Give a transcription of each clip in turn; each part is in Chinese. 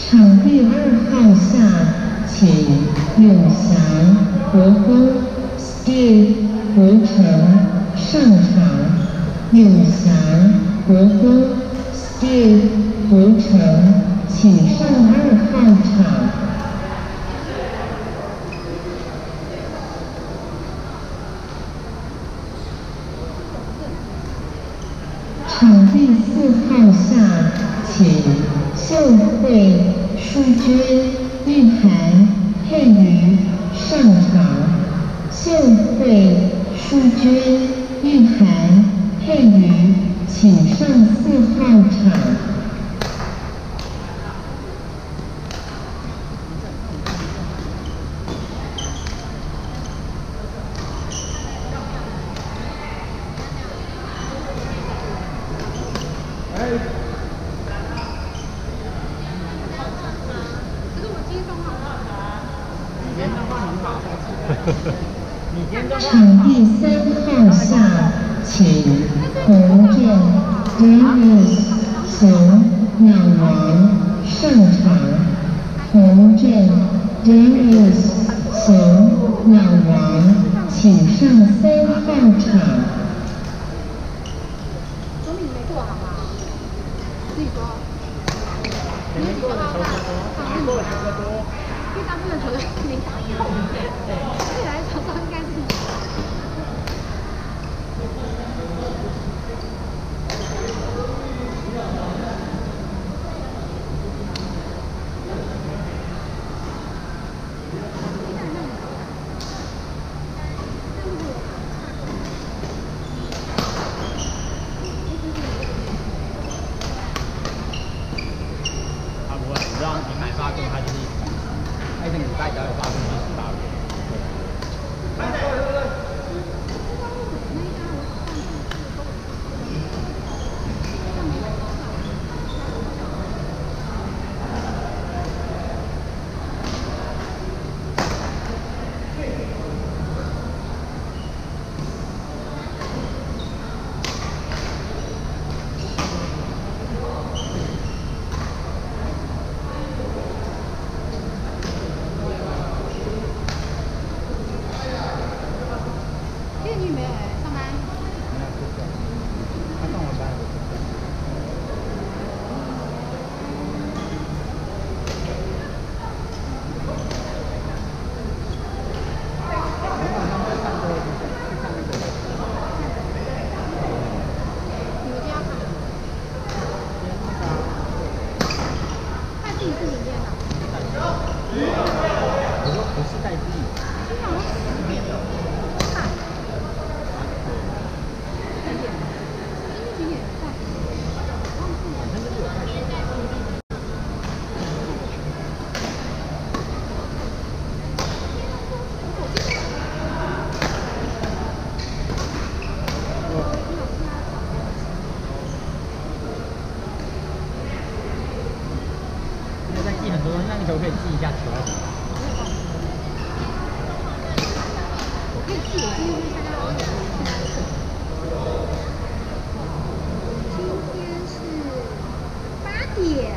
场地2号下，请永祥国风 Steve 胡成上场。永祥国风 Steve 胡成，请上2号场。场地4号下，请秀慧、淑娟、玉涵、佩瑜上场。秀慧、淑娟、玉涵、佩瑜，请上4号场。场地3号下，请洪正 Dennis 熊鸟王上场。洪正 Dennis 熊鸟王，请上3号场。 总比没过好吗？自己说。没过的球多，没过的球多。因为大部分球队没打过，未来场上应该是。 他不会，你知道你买发棍，他就是他一个礼拜只要有发棍就18个。 你没有上班？ 他上完班了。 你们今天要看？带自己是里面的。 我说不是带自己。在记很多东西，那你可不可以记一下球要怎么打？ 我可以记，我今天是参加了2点。今天是8点。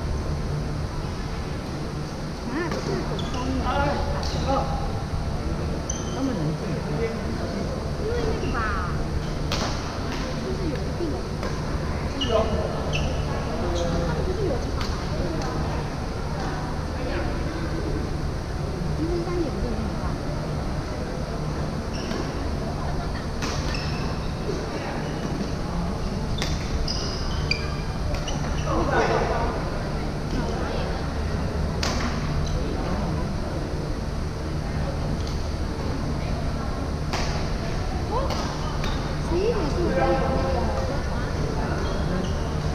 啊，这是很疯的。 他们能进的。 因为那个吧，就是有一定的。他们就是有几场打。凌晨3点我就没有办。11点15分有那个。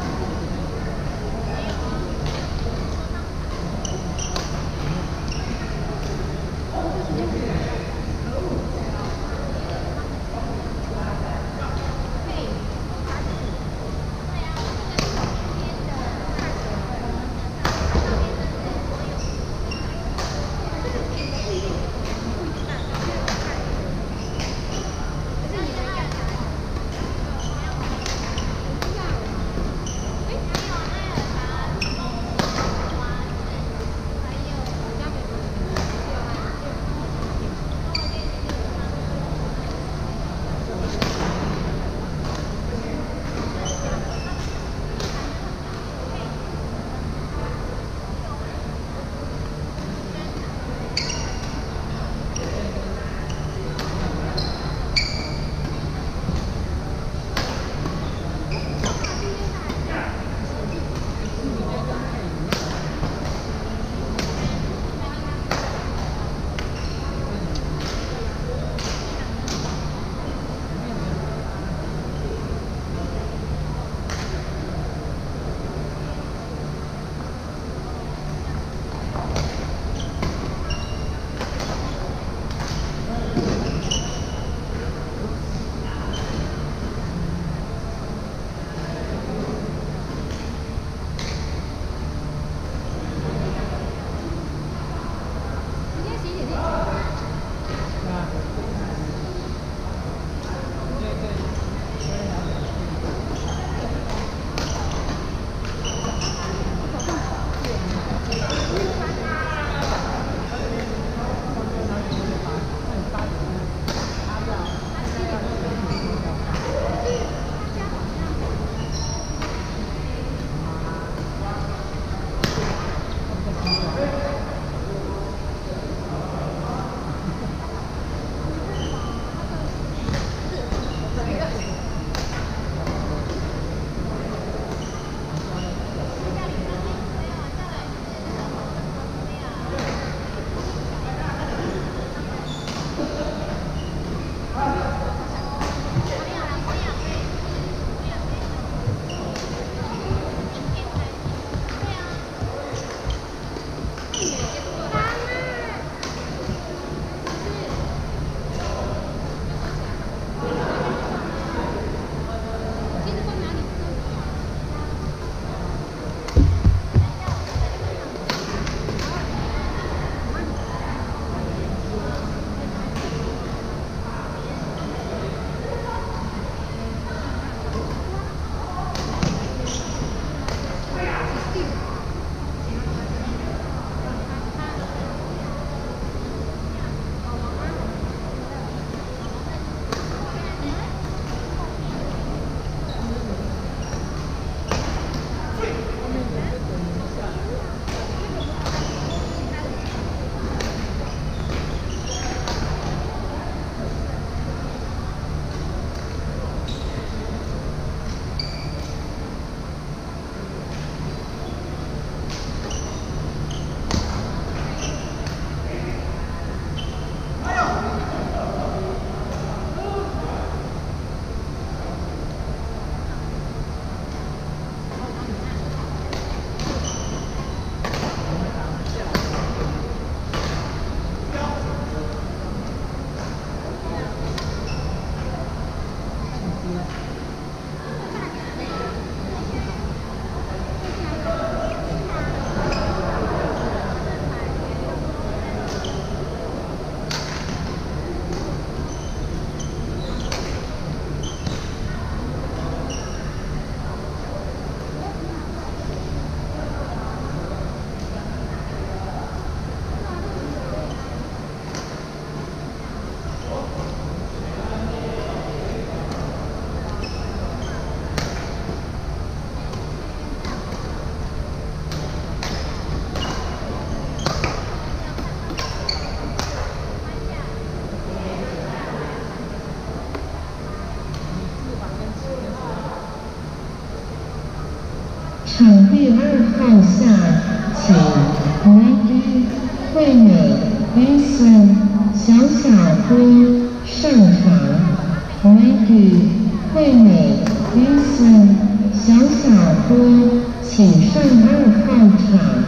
场地2号下，请Maggie、惠美、Vincent、小小波上场。Maggie、惠美、Vincent、小小波，请上2号场。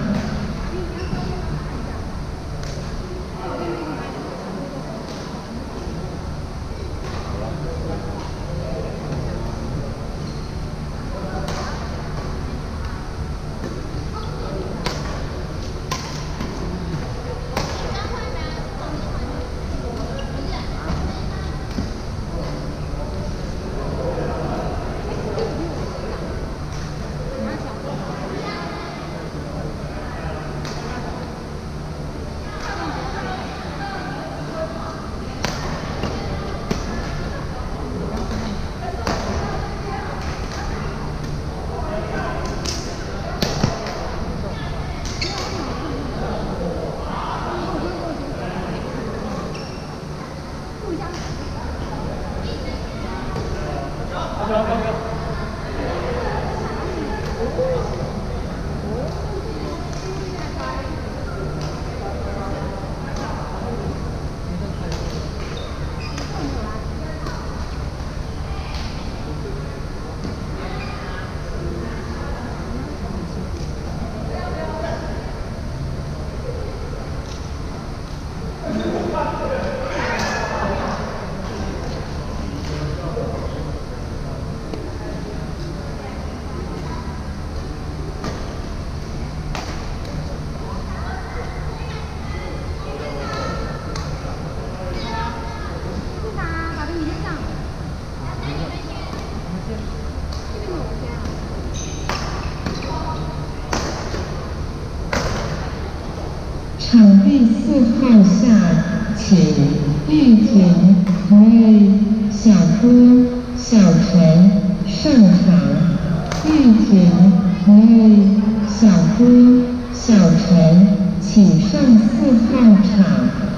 场地4号下，请玉婷、Mary、小波、小陈上场。玉婷、Mary、小波、小陈，请上4号场。